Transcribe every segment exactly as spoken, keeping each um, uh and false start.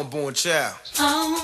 unborn child. Oh.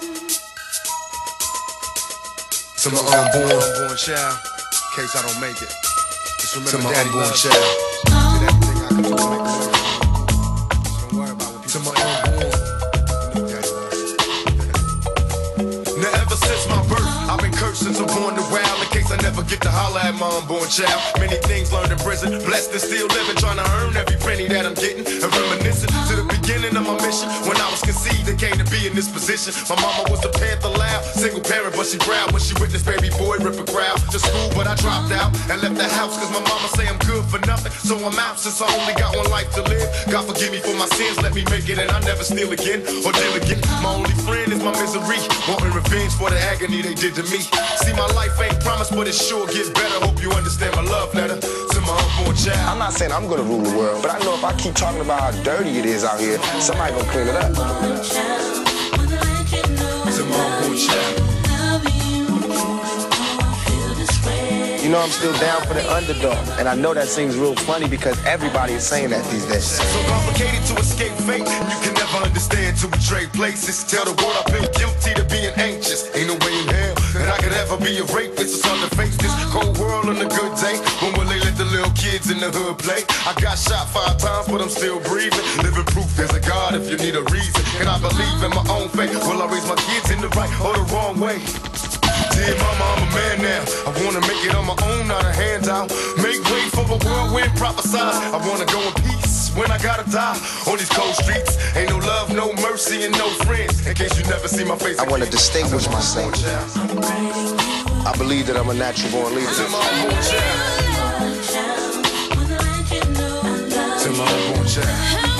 To my unborn, unborn child, in case I don't make it. Just remember, to my Daddy unborn child. Oh. Did everything I could do to make a way. Just don't worry about what people. To my unborn, you know Daddy love you. Now ever since my birth, I've been cursed since I'm born to wild. In case I never get to holler at my unborn child. Many things learned in prison, blessed and still living, trying to earn every penny that I'm getting. And reminiscing to the beginning of my mission. When I was conceived and came to be in this position. My mama was a Panther loud, single parent, but she proud when she witnessed baby boy rip a crowd to school. But I dropped out and left the house cause my mama say I'm good for nothing. So I'm out since I only got one life to live. God forgive me for my sins, let me make it and I never steal again or deal again. My only friend is my misery, wanting revenge for the agony they did to me. See, my life ain't promised, but it sure gets better. Hope you understand my love letter to my unborn child. I'm not saying I'm gonna rule the world, but I know if I keep talking about how dirty it is out here, somebody gonna clean it up. To my unborn child. You know I'm still down for the underdog, and I know that seems real funny because everybody is saying that these days. So complicated to escape fate, you can never understand to betray places. Tell the world I feel guilty to being anxious. Ain't no way in hell that I could ever be a rapist. It's hard to face this cold world on a good day. When will they let the little kids in the hood play? I got shot five times, but I'm still breathing. Living proof there's a God if you need a reason. And I believe in my own faith. Will I raise my kids in the right or the wrong way? Dear mama, I'm a man now. I wanna make it on my own, not a handout. Make way for a whirlwind prophesied. I wanna go in peace when I gotta die. On these cold streets, ain't no love, no mercy, and no friends. In case you never see my face I wanna distinguish myself. I believe that I'm a natural born leader. To my unborn child. To my unborn child.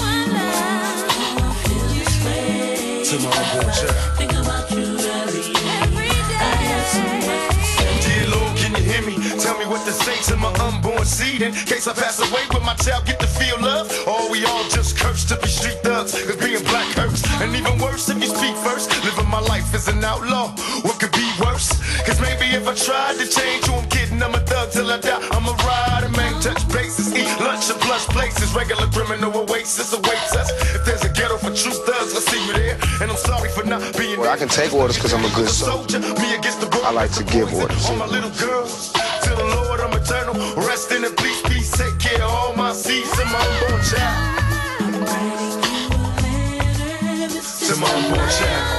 To my unborn child. Dear Lord, can you hear me? Tell me what to say to my unborn seed. In case I pass away, will my child get to feel love? Or we all just cursed to be street thugs? Cause being black hurts. And even worse if you speak first. Living my life as an outlaw. What could be worse? Cause maybe if I tried to change who I'm kidding, I'm a thug till I die. I'm a rider, man, touch bases, eat lunch and plush places. Regular criminal oasis awaits us. If there's a ghetto for true thugs, I'll see you there. And I'm sorry for not being. Well, I can take orders cause I'm a good soldier. I like to give orders. All my little girls, to the Lord I'm eternal. Rest in peace, peace, take care of all my seeds. To my unborn child. To my unborn child.